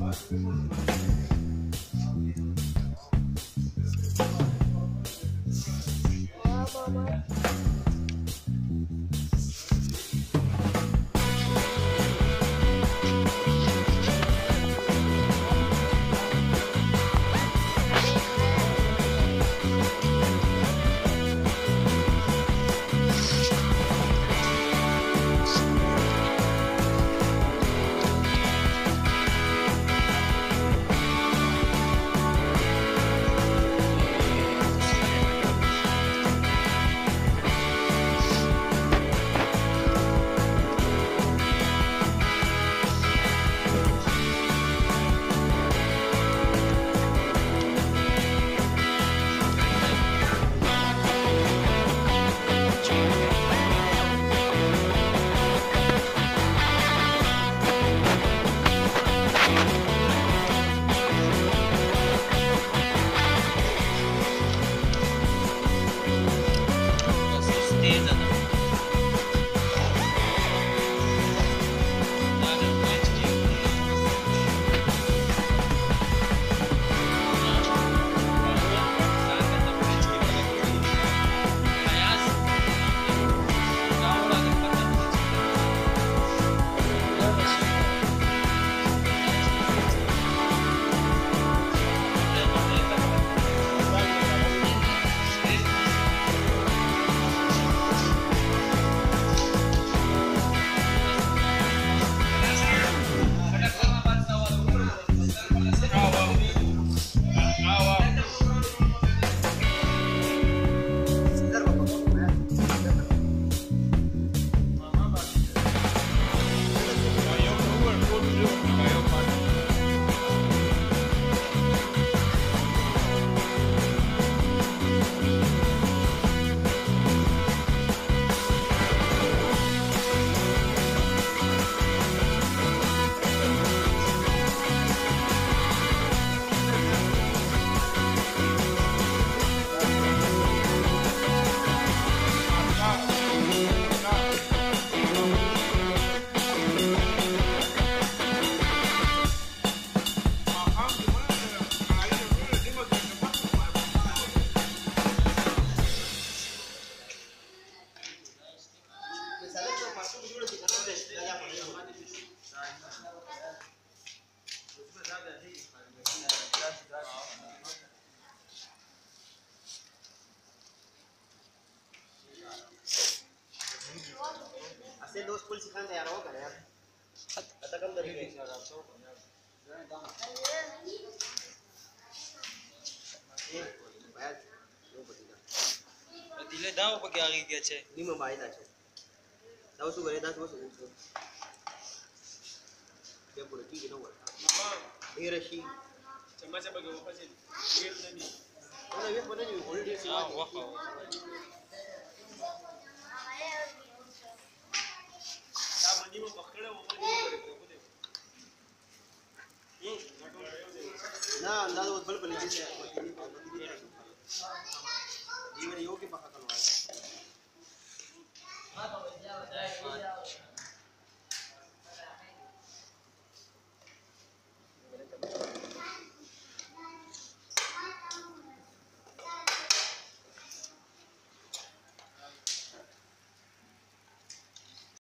ऐसे दोस्त पुल सिखाने तैयार हो कर यार आता कम दर के Dile daw pag ari dia che. Ni membayar dah cok. Tahu tu boleh dah tu masuk. Dia boleh tinggi nombor. Ini Rashi. Cuma saya bagi apa sih? Dia ni. Kalau dia pada ni boleh dia Ah, wah. Kamu ni mau pakai apa? Nah, anda tu betul betul je. Ini yogi pakai kalau.